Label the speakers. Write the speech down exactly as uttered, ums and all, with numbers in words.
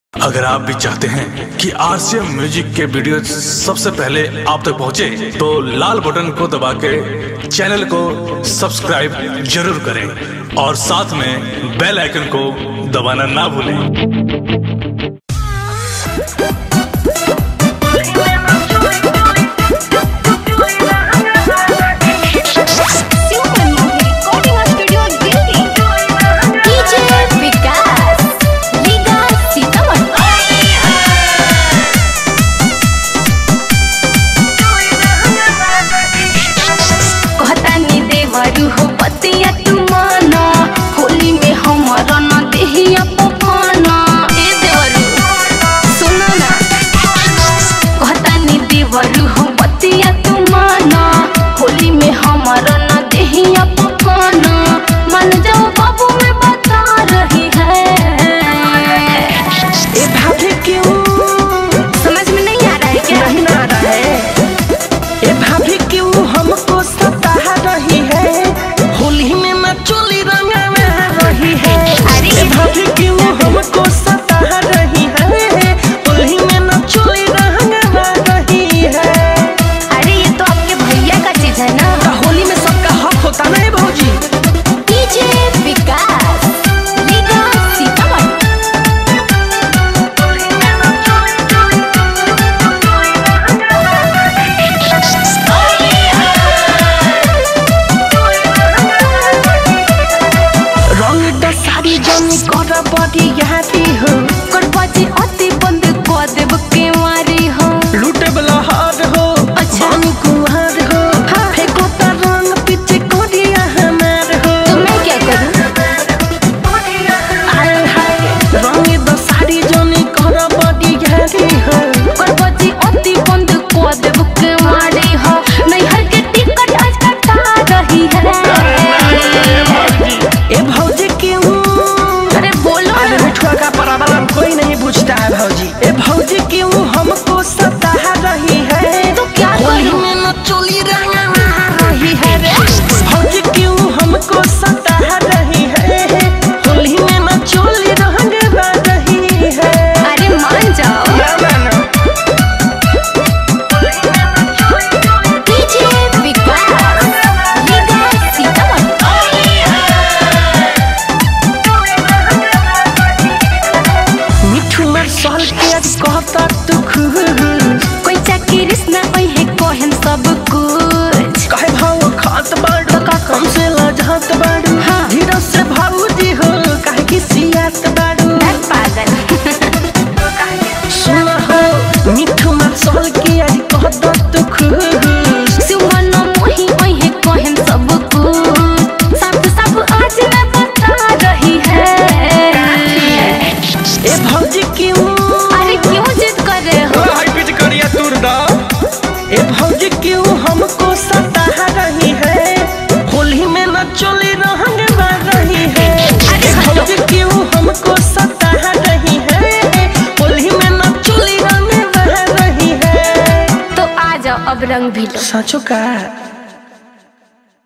Speaker 1: अगर आप भी चाहते हैं कि आरसीएम म्यूजिक के वीडियो सबसे पहले आप तक पहुंचे, तो लाल बटन को दबा के चैनल को सब्सक्राइब जरूर करें और साथ में बेल आइकन को दबाना ना भूलें।
Speaker 2: अब रंग भी लो।
Speaker 3: सचो का।